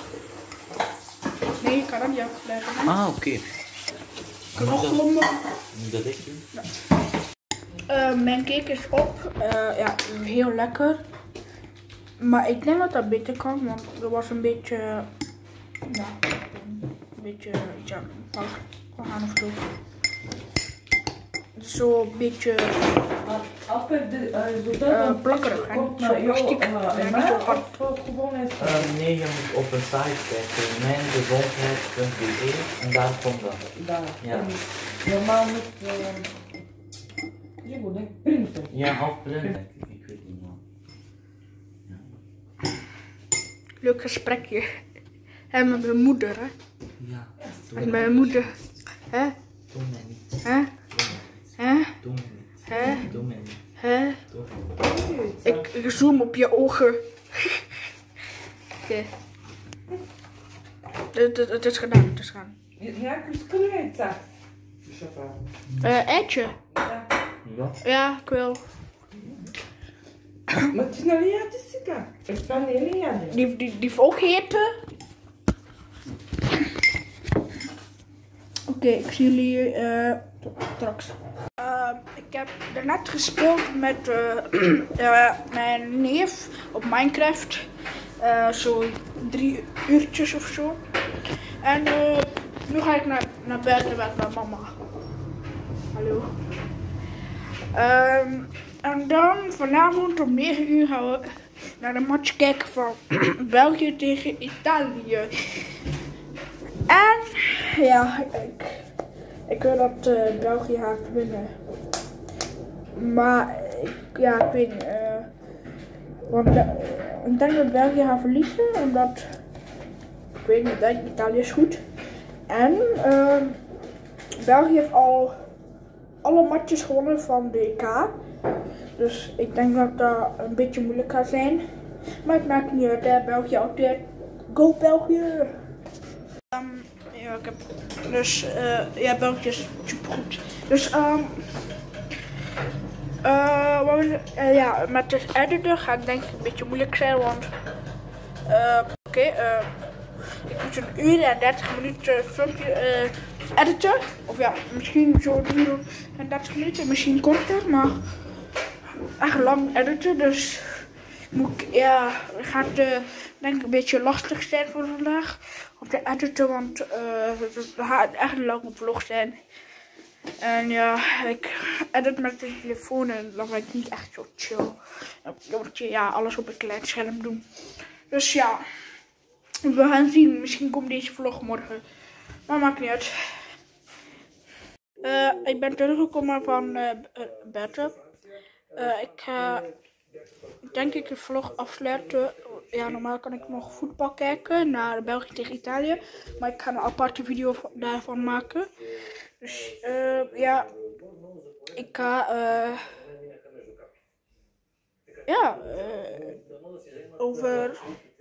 Nee, ik kan dat niet afleggen. Ah, oké. Okay. Knochelommen. Moet dat echt doen? Ja. Uh, mijn cake is op. Uh, ja, heel lekker. Maar ik denk dat dat beter kan, want er was een beetje. Ja, een beetje iets aan fout gegaan of zo. Zo een beetje uh, plakkerig en zo plastiek. Uh, niet zo hard. Uh, nee, je moet op een site kijken, mijngezondheid punt b e en daar komt dat. Daar. Ja. Normaal moet uh, je moet denk printen. Ja, of printen. Ik weet niet meer. Ja. Leuk gesprekje. En met mijn moeder, hè? Ja. Met mijn moeder. Hè? Doe mij niet. Hè? Hè? Doe mij niet. Hè? Doe mij niet. Hè? Doe mij niet. Ik, ik zoom op je ogen. Oké. Het, het, het is gedaan, het is gedaan. Ja, ik kan je het zeggen. Uh, eitje. Ja. Ja. Ja, ik wil. Maar het is nog niet uit de zika. Ik kan die niet aan. Die, die, die heeft ook eten. Oké, okay, ik zie jullie uh, straks. Uh, ik heb daarnet gespeeld met uh, uh, mijn neef op Minecraft. Uh, zo drie uurtjes of zo. En uh, nu ga ik naar, naar buiten met mijn mama. Hallo. Um, en dan vanavond om negen uur gaan we naar de match kijken van België tegen Italië. En ja, ik, ik wil dat uh, België gaat winnen. Maar ik, ja, ik weet niet. Uh, want uh, ik denk dat België gaat verliezen, omdat ik weet niet, dat Italië is goed. En uh, België heeft al alle matches gewonnen van de E K. Dus ik denk dat dat een beetje moeilijk gaat zijn. Maar het maakt niet uit, hè. België altijd. Go België! Um, ja, ik heb dus, uh, ja, België is supergoed. Dus, um, uh, wat we, uh, ja, met het editen gaat het denk ik een beetje moeilijk zijn, want, uh, oké, okay, uh, ik moet een uur en dertig minuten filmpje uh, editen. Of ja, misschien zo drie uur en dertig minuten, misschien korter, maar echt lang editen, dus moet ik, ja, het gaat uh, denk ik een beetje lastig zijn voor vandaag om te editen, want uh, het gaat echt een lange vlog zijn. En ja, ik edit met de telefoon en dat vind ik niet echt zo chill. Dan moet je ja, alles op een klein scherm doen. Dus ja, we gaan zien. Misschien komt deze vlog morgen. Maar maakt niet uit. Uh, ik ben teruggekomen van uh, buiten. Uh, ik ga denk ik de vlog afsluiten. Ja, normaal kan ik nog voetbal kijken naar België tegen Italië. Maar ik ga een aparte video daarvan maken. Dus uh, ja, ik ga uh, ja, uh, over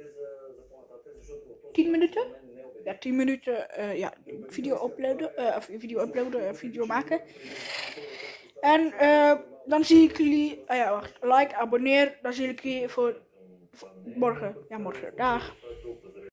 tien minuten, ja tien minuten uh, ja, video uploaden, uh, of video uploaden, uh, video maken. En uh, dan zie ik jullie, uh, ja wacht, like, abonneer, dan zie ik jullie voor, voor morgen, ja morgen, dag.